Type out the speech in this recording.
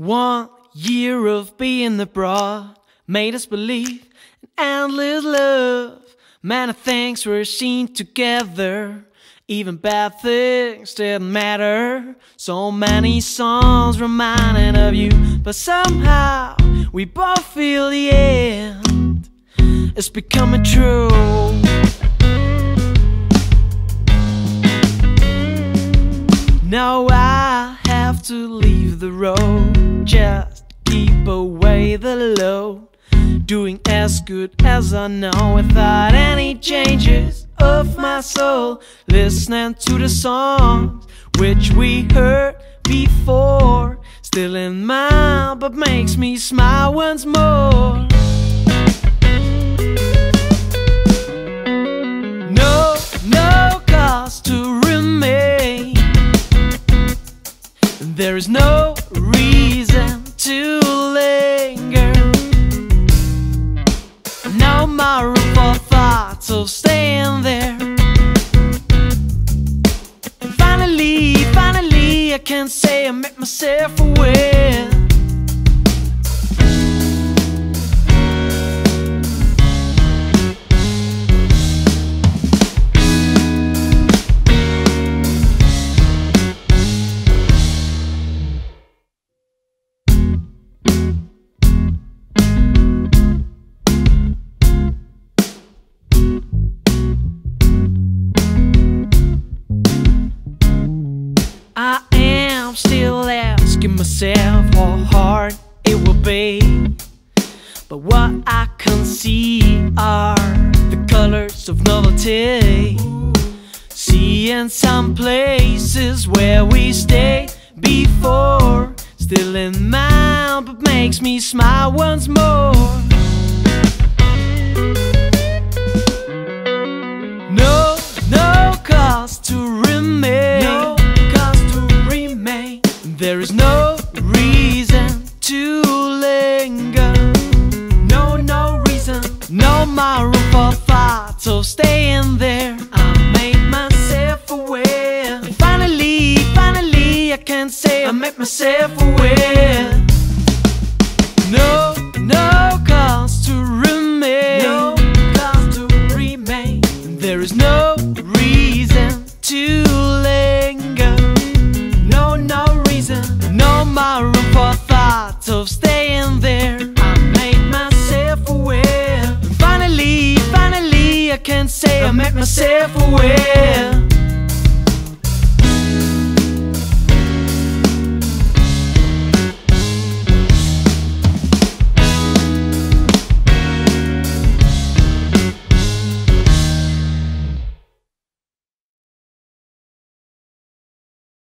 1 year of being abroad made us believe in endless love. Many things were seen together, even bad things didn't matter. So many songs reminding of you, but somehow we both feel the end is becoming true. Now I have to leave the road, just keep away the load, doing as good as I know without any changes of my soul. Listening to the songs which we heard before, still in mind but makes me smile once more. No cause to remain, there is no reason to linger. No more room for thoughts of staying there. Finally, I can say I make myself aware. I am still asking myself how hard it will be, but what I can see are the colors of novelty. Seeing some places where we stayed before, still in mind but makes me smile once more. No cause to remain. There is no reason to linger. No reason. No more room for thoughts of staying there. I made myself aware. Finally, I can say I made myself aware. No cause to remain. No cause to remain. There is no reason to linger. No reason. No more room for thoughts of staying there. I made myself aware. Finally, I can say I made myself aware.